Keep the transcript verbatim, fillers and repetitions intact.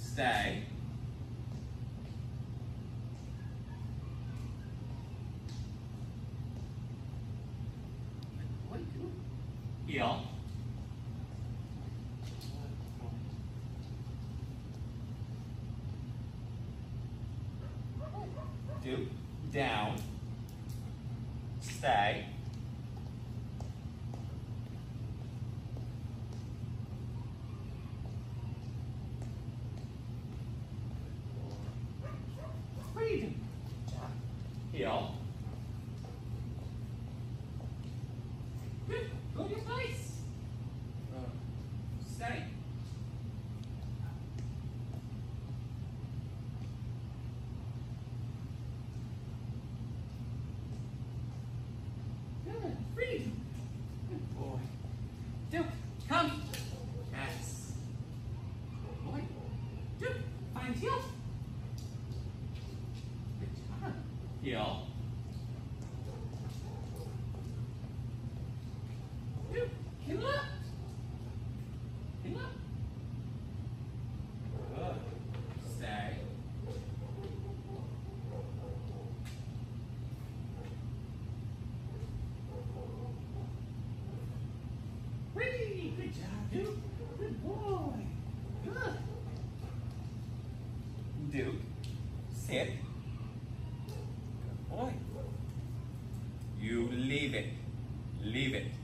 Stay. Heel. Duke. Down. Stay. What are you doing? Heel. Good. Go to your place. Stay. Good. Freeze. Good boy. Duke, come. Yes. Good boy. Duke, find heel. Good job. Heel. Duke, heel up. Heel up. Good. Stay. Whee! Good job, Duke. Good boy. Good. Duke, sit. Good boy. You leave it. Leave it.